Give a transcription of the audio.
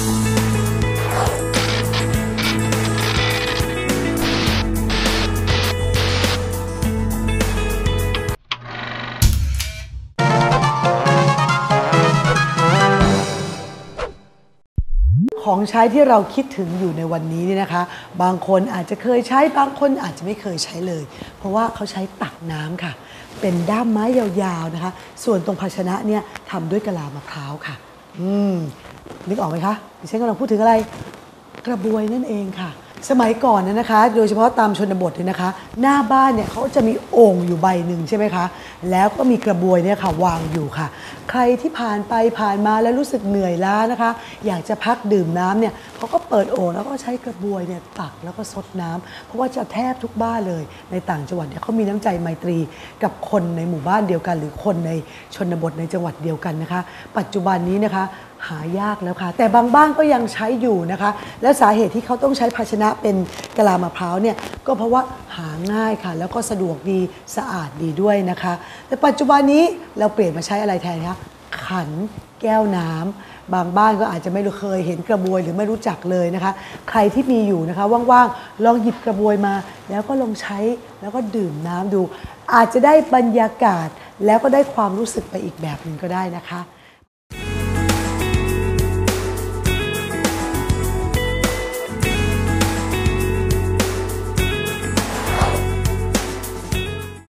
ของใช้ที่เราคิดถึงอยู่ในวันนี้นี่นะคะบางคนอาจจะเคยใช้บางคนอาจจะไม่เคยใช้เลยเพราะว่าเขาใช้ตักน้ำค่ะเป็นด้ามไม้ยาวๆนะคะส่วนตรงภาชนะเนี่ยทำด้วยกะลามะพร้าวค่ะนึกออกไหมคะดิฉันกำลังพูดถึงอะไรกระบวยนั่นเองค่ะสมัยก่อนนะคะโดยเฉพาะตามชนบทเนี่ยนะคะหน้าบ้านเนี่ยเขาจะมีโอ่งอยู่ใบหนึ่งใช่ไหมคะแล้วก็มีกระบวยเนี่ยค่ะวางอยู่ค่ะใครที่ผ่านไปผ่านมาแล้วรู้สึกเหนื่อยล้านะคะอยากจะพักดื่มน้ำเนี่ยเขาก็เปิดโอ่งแล้วก็ใช้กระบวยเนี่ยตักแล้วก็ซดน้ำเพราะว่าจะแทบทุกบ้านเลยในต่างจังหวัดเนี่ยเขามีน้ำใจไมตรีกับคนในหมู่บ้านเดียวกันหรือคนในชนบทในจังหวัดเดียวกันนะคะปัจจุบันนี้นะคะหายากแล้วค่ะแต่บางบ้านก็ยังใช้อยู่นะคะและสาเหตุที่เขาต้องใช้ภาชนะเป็นกะลามะพร้าวเนี่ยก็เพราะว่าหาง่ายค่ะแล้วก็สะดวกดีสะอาดดีด้วยนะคะแต่ปัจจุบันนี้เราเปลี่ยนมาใช้อะไรแทนคะขันแก้วน้ำบางบ้านก็อาจจะไม่เคยเห็นกระบวยหรือไม่รู้จักเลยนะคะใครที่มีอยู่นะคะว่างๆลองหยิบกระบวยมาแล้วก็ลองใช้แล้วก็ดื่มน้ำดูอาจจะได้บรรยากาศแล้วก็ได้ความรู้สึกไปอีกแบบหนึ่งก็ได้นะคะ